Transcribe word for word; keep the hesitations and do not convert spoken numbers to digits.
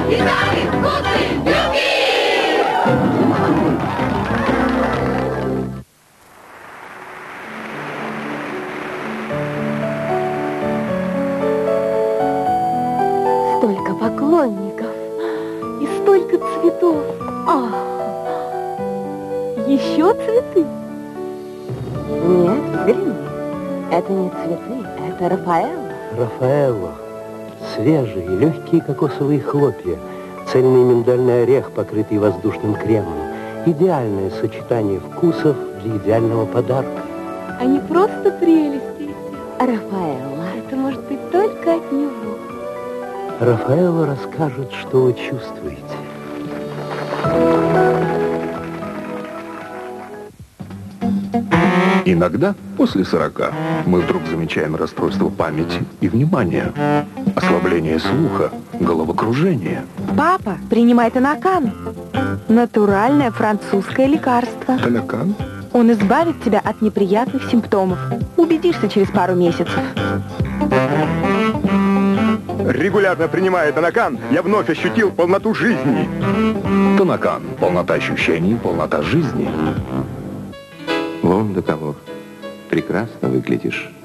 и самые вкусные брюки! Столько поклонников и столько цветов. А, еще цветы? Нет, взгляни. Это не цветы, это Рафаэлло. Рафаэлло. Свежие, легкие кокосовые хлопья, цельный миндальный орех, покрытый воздушным кремом. Идеальное сочетание вкусов для идеального подарка. Они просто прелести. Рафаэлло. Это может быть только от него. Рафаэлло расскажет, что вы чувствуете. Иногда, после сорока, мы вдруг замечаем расстройство памяти и внимания, ослабление слуха, головокружение. Папа, принимай Тонакан. Натуральное французское лекарство. Тонакан? Он избавит тебя от неприятных симптомов. Убедишься через пару месяцев. Регулярно принимая Тонакан, я вновь ощутил полноту жизни. Тонакан. Полнота ощущений, полнота жизни. Вон до кого. Прекрасно выглядишь.